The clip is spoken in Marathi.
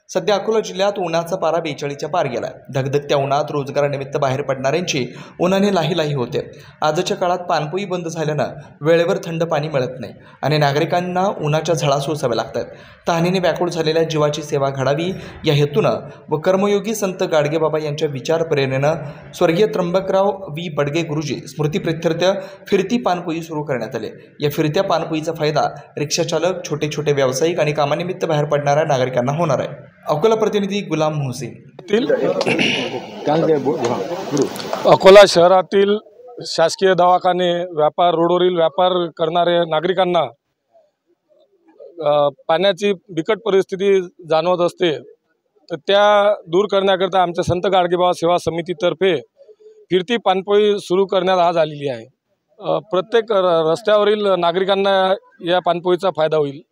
सध्या अकोला जिल्ह्यात उन्हाचा पारा 42च्या पार गेलाय। धगधगत्या उन्हात रोजगारानिमित्त बाहेर पडणाऱ्यांची उन्हाने लाही होते। आजच्या काळात पाणपोई बंद झाल्यानं वेळेवर थंड पाणी मिळत नाही आणि नागरिकांना उन्हाच्या झळा सोसाव्या लागतात। तहानेने व्याकुळ झालेल्या जीवाची सेवा घडावी या हेतूनं व कर्मयोगी संत गाडगेबाबा यांच्या विचार प्रेरणेनं स्वर्गीय त्र्यंबकराव वी बडगे गुरुजी स्मृतिप्रित्यर्थ फिरती पाणपोई सुरू करण्यात आले। या फिरत्या पाणपोईचा फायदा रिक्षाचालक, छोटे व्यावसायिक आणि कामानिमित्त बाहेर पडणाऱ्या नागरिकांना होणार आहे। अकोला प्रतिनिधी गुलाम मोहसिन। अकोला शहरातील शासकीय दवाखाने, व्यापार, रोडवरील व्यापार करणारे नागरिकांना पाण्याची बिकट परिस्थिती जाणवत असते, तर त्या दूर करण्याकरता आमच्या संत गाडगेबाबा सेवा समितीतर्फे फिरती पाणपोई सुरू करण्यात आज आलेली आहे। प्रत्येक रस्त्यावरील नागरिकांना या पाणपोईचा फायदा होईल।